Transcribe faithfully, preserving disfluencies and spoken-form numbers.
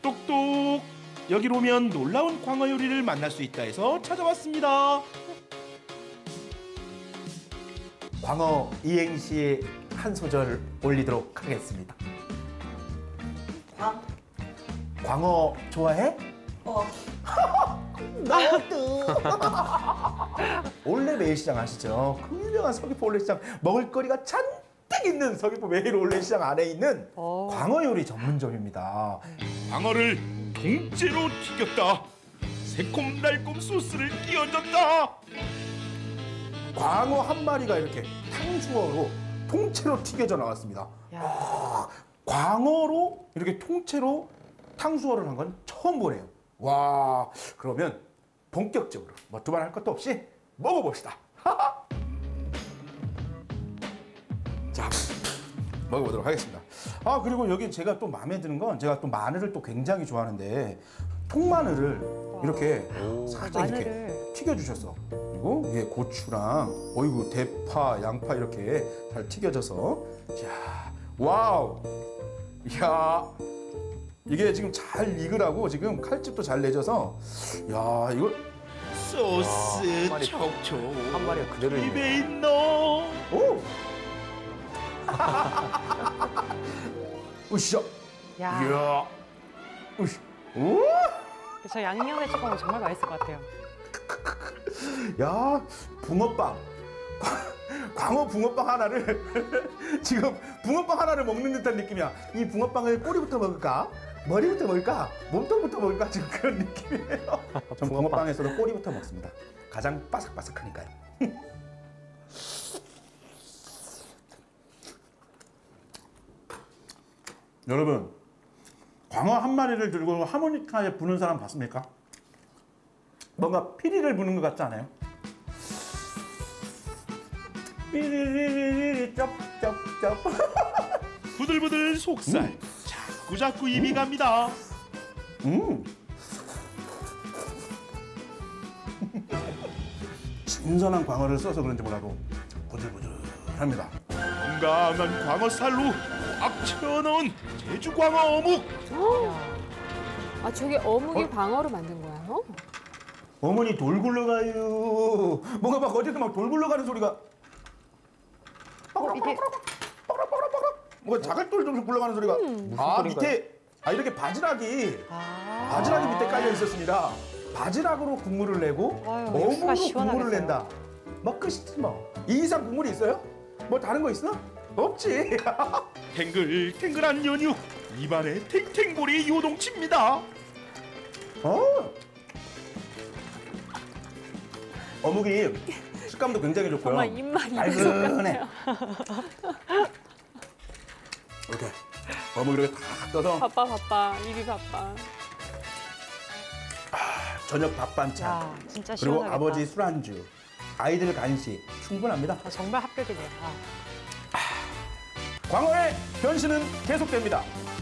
똑똑똑. 여기로 오면 놀라운 광어 요리를 만날 수 있다 해서 찾아왔습니다. 광어 이행시에 한 소절 올리도록 하겠습니다. 광? 광어 좋아해? 어. 나도. 올레 매일시장 아시죠? 그 유명한 서귀포 올레시장, 먹을거리가 잔뜩 있는 서귀포 매일 올레시장 안에 있는 오. 광어 요리 전문점입니다. 광어를 통째로 튀겼다. 새콤달콤 소스를 끼얹었다. 광어 한 마리가 이렇게 탕수어로 통째로 튀겨져 나왔습니다. 아, 광어로 이렇게 통째로 탕수어를 한 건 처음 보네요. 와, 그러면 본격적으로 뭐 두말할 것도 없이 먹어봅시다. 자, 먹어보도록 하겠습니다. 아, 그리고 여기 제가 또 마음에 드는 건 제가 또 마늘을 또 굉장히 좋아하는데 통마늘을 이렇게 살짝 이렇게 마늘을. 튀겨주셨어. 그리고 위에 고추랑 어이구 대파, 양파 이렇게 잘 튀겨져서 자, 와우, 이야, 이게 지금 잘 익으라고 지금 칼집도 잘 내줘서 야, 이거 소스 아, 한 마리, 촉촉 한 마리가 그대로 있네. 입에 있노. 오! 으쌰! 야, 이야! 으쌰! 오! 저 양념에 찍어 먹으면 정말 맛있을 것 같아요. 야, 붕어빵. 광어 붕어빵 하나를 지금 붕어빵 하나를 먹는 듯한 느낌이야. 이 붕어빵을 꼬리부터 먹을까? 머리부터 먹을까? 몸통부터 먹을까? 지금 그런 느낌이에요. 전 붕어빵에서도 꼬리부터 먹습니다. 가장 바삭바삭하니까요. 여러분, 광어 한 마리를 들고 하모니카에 부는 사람 봤습니까? 뭔가 피리를 부는 것 같지 않아요? 삐리리리리 쩝쩝쩝. 부들부들 속살. 자꾸자꾸 입이 갑니다. 음. 신선한 광어를 써서 그런지 몰라도 부들부들합니다. 건강한 광어살로 꽉 채워넣은 제주 광어 어묵. 아, 저게 어묵이 어? 광어로 만든 거야? 어? 어머니 돌 굴러가요. 뭔가 막 어디서 막 돌 굴러가는 소리가. 이게 뭔가 자갈돌 좀 굴러가는 소리가. 아, 소리인가요? 밑에 아 이렇게 바지락이 아, 바지락이 밑에 깔려 있었습니다. 바지락으로 국물을 내고 아유, 어묵으로 육수가 국물을 시원하겠어요. 낸다. 막 끝이지 뭐. 이 이상 국물이 있어요? 뭐 다른 거 있어? 없지. 탱글탱글한 연유. 입안에 탱탱볼이 요동칩니다. 어. 어묵이 식감도 굉장히 좋고요. 정말 입맛이 달근해. 이렇게 어묵 이렇게 탁 떠서 바빠 바빠 입이 바빠. 저녁 밥 반찬 야, 진짜 그리고 시원하겠다. 아버지 술안주, 아이들 간식 충분합니다. 아, 정말 합격이네요. 아. 광어의 변신은 계속됩니다.